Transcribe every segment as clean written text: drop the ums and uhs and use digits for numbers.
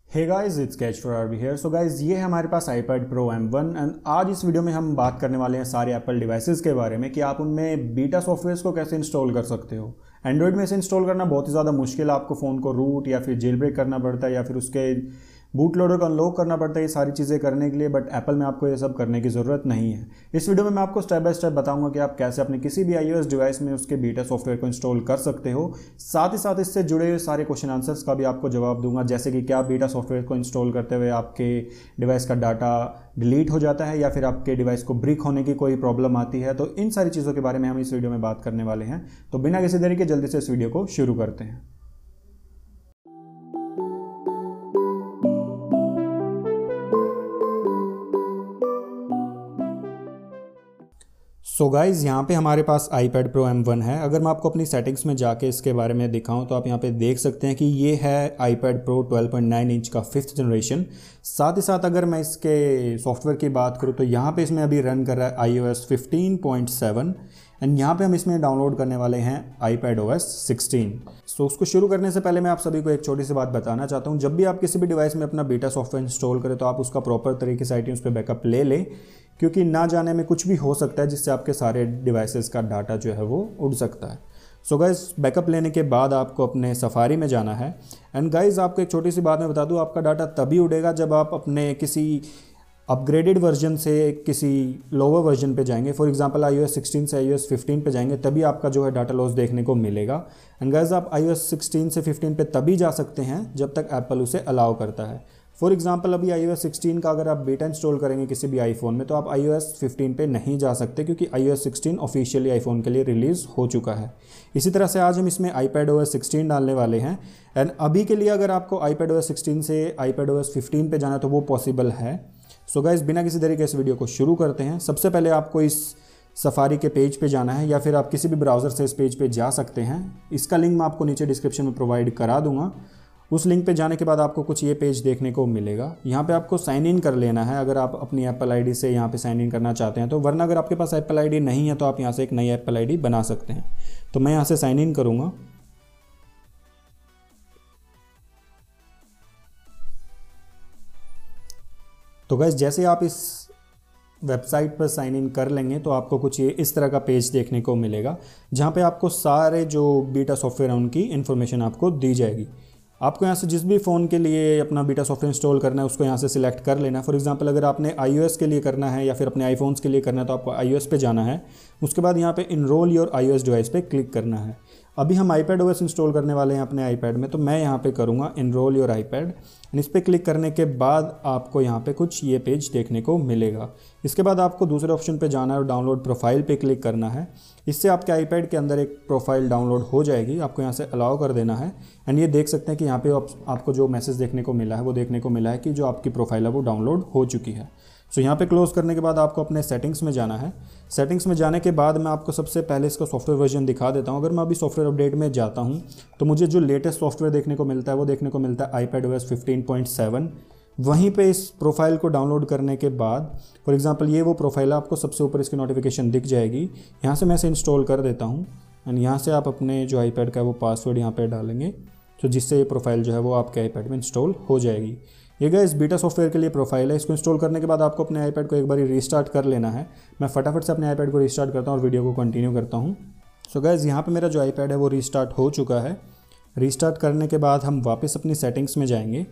Hey guys, it's catch for RB here. So guys, ये है हमारे पास iPad Pro M1 एंड आज इस वीडियो में हम बात करने वाले हैं सारे एप्पल डिवाइसेस के बारे में कि आप उनमें बीटा सॉफ्टवेयर्स को कैसे इंस्टॉल कर सकते हो। एंड्रॉयड में इसे इंस्टॉल करना बहुत ही ज़्यादा मुश्किल है। आपको फ़ोन को रूट या फिर जेल ब्रेक करना पड़ता है या फिर उसके बूट लोडर को अनलॉक करना पड़ता है ये सारी चीज़ें करने के लिए, बट एप्पल में आपको ये सब करने की ज़रूरत नहीं है। इस वीडियो में मैं आपको स्टेप बाय स्टेप बताऊंगा कि आप कैसे अपने किसी भी iOS डिवाइस में उसके बीटा सॉफ्टवेयर को इंस्टॉल कर सकते हो। साथ ही साथ इससे जुड़े हुए सारे क्वेश्चन आंसर्स का भी आपको जवाब दूंगा, जैसे कि क्या बीटा सॉफ्टवेयर को इंस्टॉल करते हुए आपके डिवाइस का डाटा डिलीट हो जाता है या फिर आपके डिवाइस को ब्रिक होने की कोई प्रॉब्लम आती है। तो इन सारी चीज़ों के बारे में हम इस वीडियो में बात करने वाले हैं। तो बिना किसी देरी के जल्दी से इस वीडियो को शुरू करते हैं। सो गाइज़, यहाँ पे हमारे पास iPad Pro M1 है। अगर मैं आपको अपनी सेटिंग्स में जाके इसके बारे में दिखाऊं तो आप यहाँ पे देख सकते हैं कि ये है iPad Pro 12.9 इंच का 5th जनरेशन। साथ ही साथ अगर मैं इसके सॉफ्टवेयर की बात करूँ तो यहाँ पे इसमें अभी रन कर रहा है iOS 15.7 एंड यहाँ पे हम इसमें डाउनलोड करने वाले हैं iPadOS 16। सो उसको शुरू करने से पहले मैं आप सभी को एक छोटी सी बात बताना चाहता हूँ। जब भी आप किसी भी डिवाइस में अपना बीटा सॉफ्टवेयर इंस्टॉल करें तो आप उसका प्रॉपर तरीके से iTunes पे बैकअप ले लें, क्योंकि ना जाने में कुछ भी हो सकता है जिससे आपके सारे डिवाइसेस का डाटा जो है वो उड़ सकता है। सो गाइज़, बैकअप लेने के बाद आपको अपने सफारी में जाना है। एंड गाइज़, आपको एक छोटी सी बात मैं बता दूँ, आपका डाटा तभी उड़ेगा जब आप अपने किसी अपग्रेडेड वर्जन से किसी लोअर वर्जन पे जाएंगे। फॉर एग्जांपल iOS 16 से iOS 15 पे जाएंगे, तभी आपका जो है डाटा लॉस देखने को मिलेगा। एंड गाइज़, आप iOS 16 से 15 पे तभी जा सकते हैं जब तक एप्पल उसे अलाउ करता है। फॉर एग्जांपल अभी iOS 16 का अगर आप बीटा इंस्टॉल करेंगे किसी भी आईफोन में तो आप iOS 15 पे नहीं जा सकते, क्योंकि iOS 16 ऑफिशियली आईफोन के लिए रिलीज़ हो चुका है। इसी तरह से आज हम इसमें iPadOS 16 डालने वाले हैं। एंड अभी के लिए अगर आपको iPadOS 16 से iPadOS 15 पे जाना तो वो पॉसिबल है। सो गाइस, बिना किसी तरीके इस वीडियो को शुरू करते हैं। सबसे पहले आपको इस सफारी के पेज पे जाना है या फिर आप किसी भी ब्राउज़र से इस पेज पे जा सकते हैं। इसका लिंक मैं आपको नीचे डिस्क्रिप्शन में प्रोवाइड करा दूंगा। उस लिंक पे जाने के बाद आपको कुछ ये पेज देखने को मिलेगा। यहाँ पे आपको साइन इन कर लेना है अगर आप अपनी एप्पल आईडी से यहाँ पे साइन इन करना चाहते हैं तो, वरना अगर आपके पास एप्पल आईडी नहीं है तो आप यहाँ से एक नई एप्पल आईडी बना सकते हैं। तो मैं यहाँ से साइन इन करूँगा। तो गाइस, जैसे आप इस वेबसाइट पर साइन इन कर लेंगे तो आपको कुछ ये इस तरह का पेज देखने को मिलेगा, जहाँ पे आपको सारे जो बीटा सॉफ्टवेयर हैं उनकी इन्फॉर्मेशन आपको दी जाएगी। आपको यहाँ से जिस भी फ़ोन के लिए अपना बीटा सॉफ्टवेयर इंस्टॉल करना है उसको यहाँ से सिलेक्ट कर लेना है। फॉर एग्जांपल अगर आपने iOS के लिए करना है या फिर अपने आईफोन्स के लिए करना है तो आपको iOS पे जाना है। उसके बाद यहाँ पे इनरोल योर iOS डिवाइस पे क्लिक करना है। अभी हम iPadOS इंस्टॉल करने वाले हैं अपने iPad में, तो मैं यहाँ पे करूँगा इनरोल योर iPad। इस पर क्लिक करने के बाद आपको यहाँ पे कुछ ये पेज देखने को मिलेगा। इसके बाद आपको दूसरे ऑप्शन पे जाना है और डाउनलोड प्रोफाइल पे क्लिक करना है। इससे आपके iPad के अंदर एक प्रोफाइल डाउनलोड हो जाएगी। आपको यहाँ से अलाउ कर देना है। एंड ये देख सकते हैं कि यहाँ पे आपको जो मैसेज देखने को मिला है वो देखने को मिला है कि जो आपकी प्रोफाइल है वो डाउनलोड हो चुकी है। सो यहाँ पे क्लोज़ करने के बाद आपको अपने सेटिंग्स में जाना है। सेटिंग्स में जाने के बाद मैं आपको सबसे पहले इसका सॉफ्टवेयर वर्जन दिखा देता हूँ। अगर मैं अभी सॉफ्टवेयर अपडेट में जाता हूँ तो मुझे जो लेटेस्ट सॉफ्टवेयर देखने को मिलता है वो देखने को मिलता है iPadOS 15.7। वहीं पे इस प्रोफाइल को डाउनलोड करने के बाद फॉर एग्जांपल ये वो प्रोफाइल है, आपको सबसे ऊपर इसकी नोटिफिकेशन दिख जाएगी। यहाँ से मैं इसे इंस्टॉल कर देता हूँ एंड यहाँ से आप अपने जो iPad का वो पासवर्ड यहाँ पर डालेंगे, तो जिससे ये प्रोफाइल जो है वो आपके iPad में इंस्टॉल हो जाएगी। ये गाइस बीटा सॉफ्टवेयर के लिए प्रोफाइल है। इसको इंस्टॉल करने के बाद आपको अपने iPad को एक बार रीस्टार्ट कर लेना है। मैं फटाफट से अपने iPad को रीस्टार्ट करता हूँ और वीडियो को कंटिन्यू करता हूँ। सो गाइस, यहाँ पे मेरा जो iPad है वो रीस्टार्ट हो चुका है। रीस्टार्ट करने के बाद हम वापस अपनी सेटिंग्स में जाएंगे।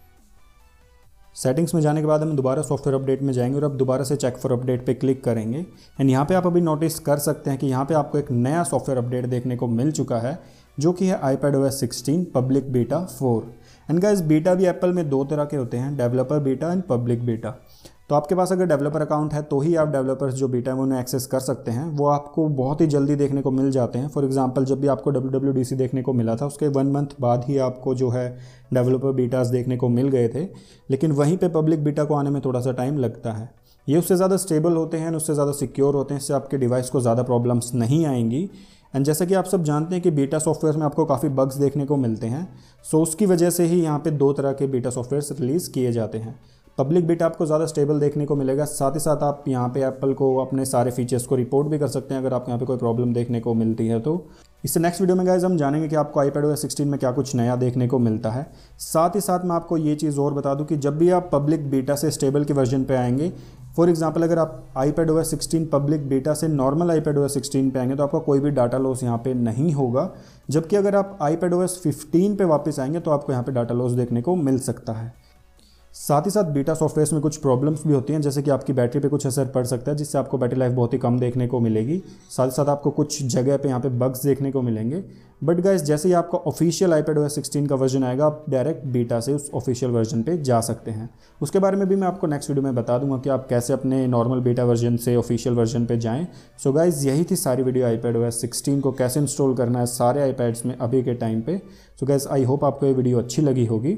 सेटिंग्स में जाने के बाद हम दोबारा सॉफ्टवेयर अपडेट में जाएंगे और अब दोबारा से चेक फॉर अपडेट पे क्लिक करेंगे। एंड यहाँ पे आप अभी नोटिस कर सकते हैं कि यहाँ पे आपको एक नया सॉफ्टवेयर अपडेट देखने को मिल चुका है, जो कि है iPadOS 16 public beta 4। And guys, beta भी एप्पल में दो तरह के होते हैं, developer beta and public beta. तो आपके पास अगर डेवलपर अकाउंट है तो ही आप डेवलपर्स जो बीटा है वो उन्हें एक्सेस कर सकते हैं। वो आपको बहुत ही जल्दी देखने को मिल जाते हैं। फॉर एग्जांपल जब भी आपको WWDC देखने को मिला था उसके 1 मंथ बाद ही आपको जो है डेवलपर बीटास देखने को मिल गए थे, लेकिन वहीं पे पब्लिक बीटा को आने में थोड़ा सा टाइम लगता है। ये उससे ज़्यादा स्टेबल होते हैं, उससे ज़्यादा सिक्योर होते हैं, इससे आपके डिवाइस को ज़्यादा प्रॉब्लम्स नहीं आएंगी। एंड जैसा कि आप सब जानते हैं कि बीटा सॉफ्टवेयर में आपको काफ़ी बग्स देखने को मिलते हैं। सो उसकी वजह से ही यहाँ पे दो तरह के बीटा सॉफ्टवेयर रिलीज़ किए जाते हैं। पब्लिक बीटा आपको ज़्यादा स्टेबल देखने को मिलेगा। साथ ही साथ आप यहाँ पे एप्पल को अपने सारे फीचर्स को रिपोर्ट भी कर सकते हैं अगर आपको यहाँ पे कोई प्रॉब्लम देखने को मिलती है तो। इससे नेक्स्ट वीडियो में गाइस हम जानेंगे कि आपको iPadOS 16 में क्या कुछ नया देखने को मिलता है। साथ ही साथ मैं आपको ये चीज़ और बता दूं कि जब भी आप पब्लिक बीटा से स्टेबल के वर्जन पे आएंगे, फॉर एग्जांपल अगर आप iPadOS 16 पब्लिक बीटा से नॉर्मल iPadOS 16 पे आएंगे तो आपका कोई भी डाटा लॉस यहाँ पे नहीं होगा, जबकि अगर आप iPadOS 15 पे वापस आएंगे तो आपको यहाँ पे डाटा लॉस देखने को मिल सकता है। साथ ही साथ बीटा सॉफ्टवेयर में कुछ प्रॉब्लम्स भी होती हैं, जैसे कि आपकी बैटरी पे कुछ असर पड़ सकता है जिससे आपको बैटरी लाइफ बहुत ही कम देखने को मिलेगी। साथ ही साथ आपको कुछ जगह पे यहाँ पे बग्स देखने को मिलेंगे। बट गाइस जैसे ही आपका ऑफिशियल iPadOS 16 का वर्जन आएगा, आप डायरेक्ट बीटा से उस ऑफिशियल वर्जन पे जा सकते हैं। उसके बारे में भी मैं आपको नेक्स्ट वीडियो में बता दूंगा कि आप कैसे अपने नॉर्मल बीटा वर्जन से ऑफिशियल वर्जन पे जाएँ। सो गाइस यही थी सारी वीडियो iPadOS 16 को कैसे इंस्टॉल करना है सारे iPads में अभी के टाइम पे। सो गाइस आई होप आपको ये वीडियो अच्छी लगी होगी।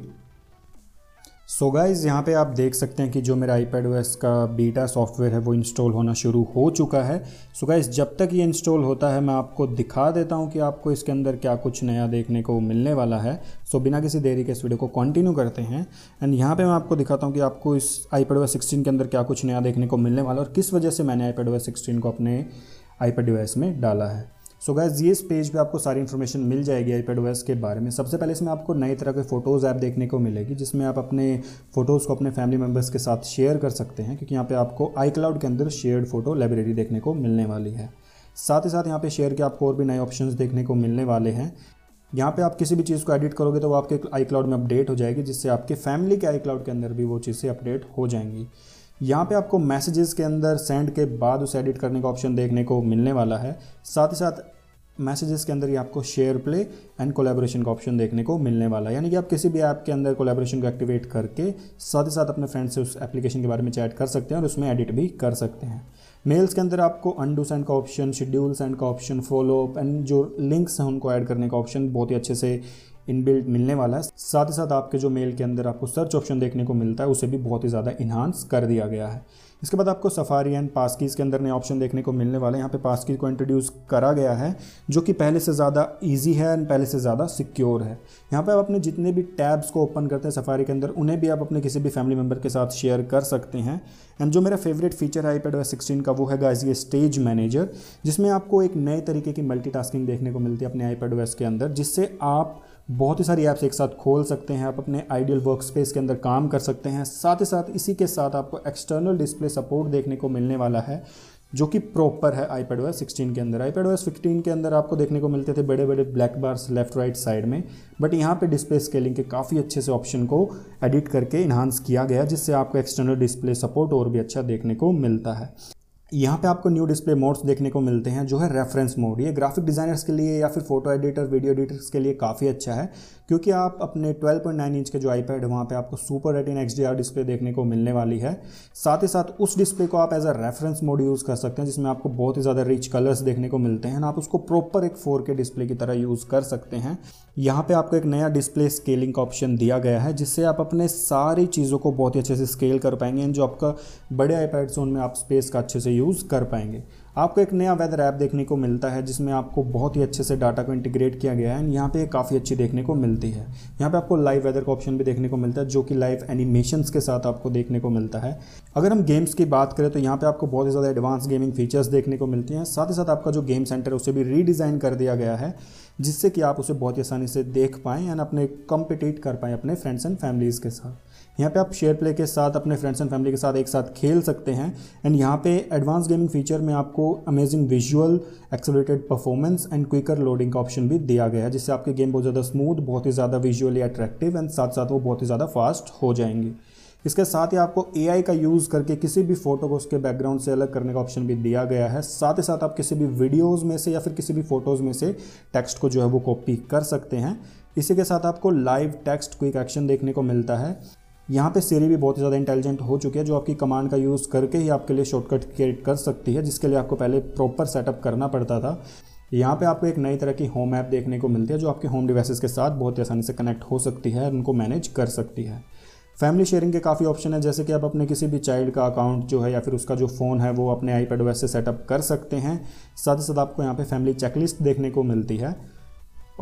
सो गाइज़ यहाँ पे आप देख सकते हैं कि जो मेरा iPadOS का बीटा सॉफ्टवेयर है वो इंस्टॉल होना शुरू हो चुका है। सो गाइज़ जब तक ये इंस्टॉल होता है मैं आपको दिखा देता हूँ कि आपको इसके अंदर क्या कुछ नया देखने को मिलने वाला है। सो बिना किसी देरी के इस वीडियो को कंटिन्यू करते हैं एंड यहाँ पे मैं आपको दिखाता हूँ कि आपको इस iPadOS 16 के अंदर क्या कुछ नया देखने को मिलने वाला है और किस वजह से मैंने iPadOS 16 को अपने iPadOS में डाला है। सो गाइस ये इस पेज पे आपको सारी इन्फॉर्मेशन मिल जाएगी iPadOS के बारे में। सबसे पहले इसमें आपको नई तरह के फ़ोटोज़ ऐप देखने को मिलेगी, जिसमें आप अपने फ़ोटोज़ को अपने फैमिली मेम्बर्स के साथ शेयर कर सकते हैं, क्योंकि यहाँ पे आपको iCloud के अंदर शेयर्ड फ़ोटो लाइब्रेरी देखने को मिलने वाली है। साथ ही साथ यहाँ पे शेयर के आपको और भी नए ऑप्शंस देखने को मिलने वाले हैं। यहाँ पे आप किसी भी चीज़ को एडिट करोगे तो वो आपके iCloud में अपडेट हो जाएगी, जिससे आपके फैमिली के iCloud के अंदर भी वो चीज़ें अपडेट हो जाएंगी। यहाँ पे आपको मैसेजेस के अंदर सेंड के बाद उसे एडिट करने का ऑप्शन देखने को मिलने वाला है। साथ ही साथ मैसेजेस के अंदर ही आपको शेयर प्ले एंड कोलैबोरेशन का ऑप्शन देखने को मिलने वाला है, यानी कि आप किसी भी ऐप के अंदर कोलैबोरेशन को एक्टिवेट करके साथ ही साथ अपने फ्रेंड से उस एप्लीकेशन के बारे में चैट कर सकते हैं और उसमें एडिट भी कर सकते हैं। मेल्स के अंदर आपको अनडू सेंड का ऑप्शन, शेड्यूल सेंड का ऑप्शन, फॉलो अप एंड जो लिंक्स हैं उनको ऐड करने का ऑप्शन बहुत ही अच्छे से इनबिल्ट मिलने वाला है। साथ ही साथ आपके जो मेल के अंदर आपको सर्च ऑप्शन देखने को मिलता है उसे भी बहुत ही ज़्यादा इन्हांस कर दिया गया है। इसके बाद आपको सफारी एंड पासकीज़ के अंदर नए ऑप्शन देखने को मिलने वाले हैं। यहाँ पे पासकीज़ को इंट्रोड्यूस करा गया है जो कि पहले से ज़्यादा इजी है एंड पहले से ज़्यादा सिक्योर है। यहाँ पे आप अपने जितने भी टैब्स को ओपन करते हैं सफारी के अंदर, उन्हें भी आप अपने किसी भी फैमिली मेम्बर के साथ शेयर कर सकते हैं। एंड जो मेरा फेवरेट फीचर है iPadOS 16 का वो है गाइस ये स्टेज मैनेजर, जिसमें आपको एक नए तरीके की मल्टीटास्किंग देखने को मिलती है अपने iPadOS के अंदर, जिससे आप बहुत ही सारी ऐप्स एक साथ खोल सकते हैं। आप अपने आइडियल वर्क स्पेस के अंदर काम कर सकते हैं। साथ ही साथ इसी के साथ आपको एक्सटर्नल डिस्प्ले सपोर्ट देखने को मिलने वाला है, जो कि प्रॉपर है iPadOS 16 के अंदर। iPadOS 15 के अंदर आपको देखने को मिलते थे बड़े बड़े black bars left right side में, बट यहाँ पे डिस्प्ले स्केलिंग के काफ़ी अच्छे से ऑप्शन को एडिट करके इन्हांस किया गया, जिससे आपको एक्सटर्नल डिस्प्ले सपोर्ट और भी अच्छा देखने को मिलता है। यहाँ पे आपको न्यू डिस्प्ले मोड्स देखने को मिलते हैं, जो है रेफरेंस मोड। ये ग्राफिक डिज़ाइनर्स के लिए या फिर फोटो एडिटर, वीडियो एडिटर्स के लिए काफ़ी अच्छा है, क्योंकि आप अपने 12.9 इंच के जो iPad है वहाँ पे आपको सुपर रेटिना XDR डिस्प्ले देखने को मिलने वाली है। साथ ही साथ उस डिस्प्ले को आप as a reference mode use कर सकते हैं, जिसमें आपको बहुत ही ज़्यादा रिच कलर्स देखने को मिलते हैं। आप उसको प्रॉपर एक 4K डिस्प्ले की तरह यूज़ कर सकते हैं। यहाँ पे आपको एक नया डिस्प्ले स्केलिंग का ऑप्शन दिया गया है, जिससे आप अपने सारी चीज़ों को बहुत ही अच्छे से स्केल कर पाएंगे एंड जो आपका बड़े iPads हैं उनमें आप स्पेस का अच्छे से यूज़ कर पाएंगे। आपको एक नया वेदर ऐप देखने को मिलता है, जिसमें आपको बहुत ही अच्छे से डाटा को इंटीग्रेट किया गया है। यहाँ पे काफ़ी अच्छी देखने को मिलती है। यहाँ पे आपको लाइव वेदर का ऑप्शन भी देखने को मिलता है, जो कि लाइव एनिमेशंस के साथ आपको देखने को मिलता है। अगर हम गेम्स की बात करें तो यहाँ पे आपको बहुत ही ज़्यादा एडवांस गेमिंग फीचर्स देखने को मिलती हैं। साथ ही साथ आपका जो गेम सेंटर है उसे भी रीडिज़ाइन कर दिया गया है, जिससे कि आप उसे बहुत ही आसानी से देख पाएँ एंड अपने कॉम्पिटिट कर पाएँ अपने फ्रेंड्स एंड फैमिलीज़ के साथ। यहाँ पे आप शेयर प्ले के साथ अपने फ्रेंड्स एंड फैमिली के साथ एक साथ खेल सकते हैं। एंड यहाँ पे एडवांस गेमिंग फीचर में आपको amazing visual, accelerated performance and quicker loading का ऑप्शन भी दिया गया है, जिससे आपके गेम बहुत ज़्यादा स्मूथ, बहुत ही ज़्यादा विजुअली अट्रैक्टिव एंड साथ साथ वो बहुत ही ज़्यादा फास्ट हो जाएंगे। इसके साथ ही आपको AI का यूज़ करके किसी भी फोटो को उसके बैकग्राउंड से अलग करने का ऑप्शन भी दिया गया है। साथ ही साथ आप किसी भी वीडियोज़ में से या फिर किसी भी फ़ोटोज़ में से टेक्स्ट को जो है वो कॉपी कर सकते हैं। इसी के साथ आपको लाइव टेक्स्ट क्विक एक्शन देखने को मिलता है। यहाँ पे Siri भी बहुत ही ज़्यादा इंटेलिजेंट हो चुकी है, जो आपकी कमांड का यूज़ करके ही आपके लिए शॉर्टकट क्रिएट कर सकती है, जिसके लिए आपको पहले प्रॉपर सेटअप करना पड़ता था। यहाँ पे आपको एक नई तरह की होम ऐप देखने को मिलती है, जो आपके होम डिवाइसेस के साथ बहुत ही आसानी से कनेक्ट हो सकती है और उनको मैनेज कर सकती है। फैमिली शेयरिंग के काफ़ी ऑप्शन है, जैसे कि आप अपने किसी भी चाइल्ड का अकाउंट जो है या फिर उसका जो फ़ोन है वो अपने iPadOS से सेटअप कर सकते हैं। साथ ही साथ आपको यहाँ पे फैमिली चेकलिस्ट देखने को मिलती है।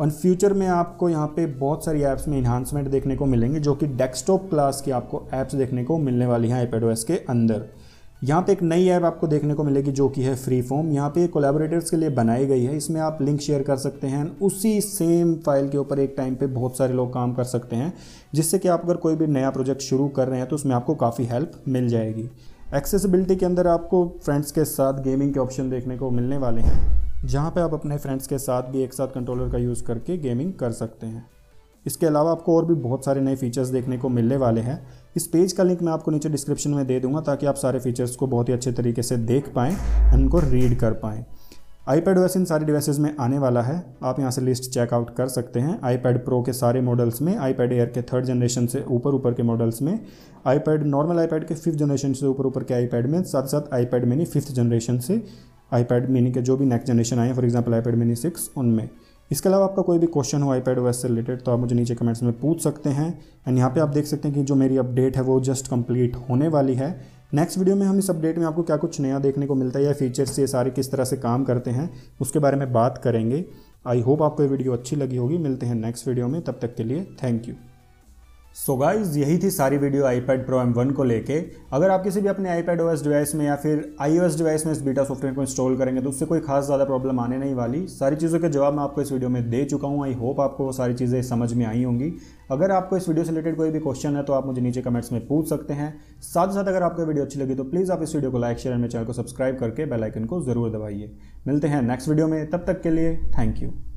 और फ्यूचर में आपको यहाँ पे बहुत सारी ऐप्स में इन्हांसमेंट देखने को मिलेंगे जो कि डेस्कटॉप क्लास की आपको ऐप्स देखने को मिलने वाली हैं iPadOS के अंदर। यहाँ पे एक नई ऐप आपको देखने को मिलेगी जो कि है फ्रीफॉर्म। यहाँ पे कोलैबोरेटर्स के लिए बनाई गई है। इसमें आप लिंक शेयर कर सकते हैं, उसी सेम फाइल के ऊपर एक टाइम पे बहुत सारे लोग काम कर सकते हैं, जिससे कि आप अगर कोई भी नया प्रोजेक्ट शुरू कर रहे हैं तो उसमें आपको काफ़ी हेल्प मिल जाएगी। एक्सेसिबिलिटी के अंदर आपको फ्रेंड्स के साथ गेमिंग के ऑप्शन देखने को मिलने वाले हैं, जहाँ पे आप अपने फ्रेंड्स के साथ भी एक साथ कंट्रोलर का यूज़ करके गेमिंग कर सकते हैं। इसके अलावा आपको और भी बहुत सारे नए फीचर्स देखने को मिलने वाले हैं। इस पेज का लिंक मैं आपको नीचे डिस्क्रिप्शन में दे दूंगा ताकि आप सारे फीचर्स को बहुत ही अच्छे तरीके से देख पाएँ, उनको रीड कर पाएँ। iPadOS इन सारी डिवाइसेस में आने वाला है। आप यहाँ से लिस्ट चेकआउट कर सकते हैं। iPad Pro के सारे मॉडल्स में, iPad Air के 3rd जनरेशन से ऊपर के मॉडल्स में, नॉर्मल iPad के 5th जनरेशन से ऊपर के iPad में, साथ साथ iPad mini 5th जनरेशन से, iPad mini के जो भी नेक्स्ट जनरेशन आए हैं, फॉर एग्जांपल iPad mini 6, उनमें। इसके अलावा आपका कोई भी क्वेश्चन हो iPadOS से रिलेटेड तो आप मुझे नीचे कमेंट्स में पूछ सकते हैं। एंड यहाँ पे आप देख सकते हैं कि जो मेरी अपडेट है वो जस्ट कंप्लीट होने वाली है। नेक्स्ट वीडियो में हम इस अपडेट में आपको क्या कुछ नया देखने को मिलता है या फीचर्स ये सारे किस तरह से काम करते हैं उसके बारे में बात करेंगे। आई होप आपको ये वीडियो अच्छी लगी होगी। मिलते हैं नेक्स्ट वीडियो में, तब तक के लिए थैंक यू। सो गाइज, यही थी सारी वीडियो iPad Pro M1 को लेके। अगर आप किसी भी अपने iPadOS डिवाइस में या फिर iOS डिवाइस में इस बीटा सॉफ्टवेयर को इंस्टॉल करेंगे तो उससे कोई खास ज़्यादा प्रॉब्लम आने नहीं वाली। सारी चीज़ों के जवाब मैं आपको इस वीडियो में दे चुका हूँ। आई होप आपको वो सारी चीज़ें समझ में आई होंगी। अगर आपको इस वीडियो से रिलेटेड कोई भी क्वेश्चन है तो आप मुझे नीचे कमेंट्स में पूछ सकते हैं। साथ ही साथ अगर आपको वीडियो अच्छी लगी तो प्लीज़ आप इस वीडियो को लाइक, शेयर, मेरे चैनल को सब्सक्राइब करके बेल आइकन को ज़रूर दबाइए। मिलते हैं नेक्स्ट वीडियो में, तब तक के लिए थैंक यू।